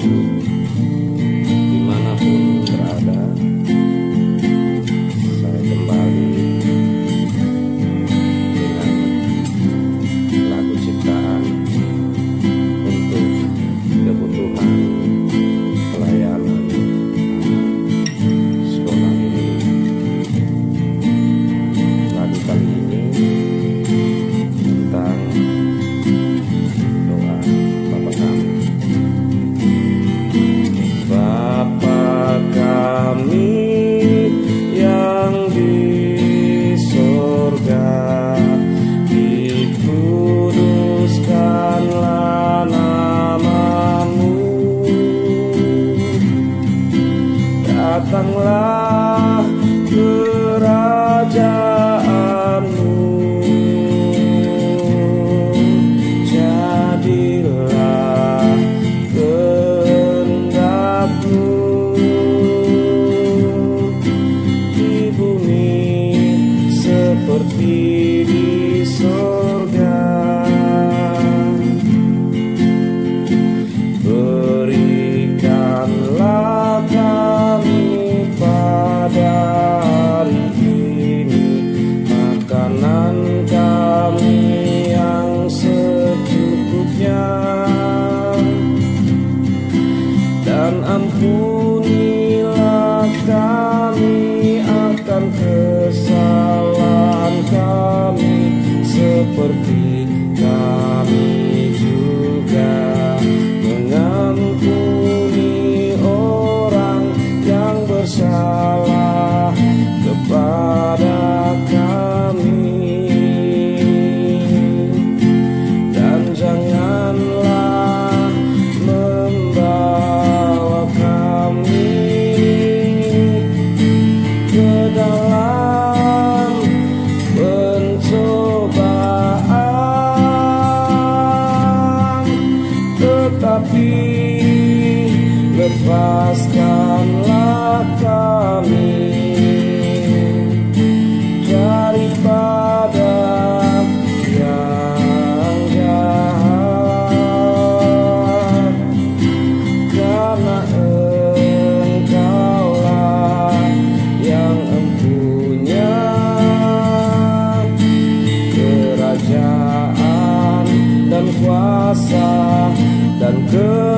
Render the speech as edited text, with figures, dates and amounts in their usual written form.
dimanapun berada, saya kembali dengan lagu ciptaan untuk kebutuhan pelayanan sekolah ini. Lagu kali ini tentang doa Bapa kami. Bapa kami yang di surga, dikuduskanlah namamu, datanglah kerajaanmu, jadilah kehendakmu di bumi seperti di surga. Berikanlah kami pada hari ini makanan kami yang secukupnya, dan ampunilah kami akan kesalahan kami seperti kami juga mengampuni orang yang bersalah kepada kami. Dan janganlah membawa kami ke dalam pencobaan, tetapi lepaskanlah kami daripada yang jahat, karena Engkaulah yang empunya kerajaan dan kuasa dan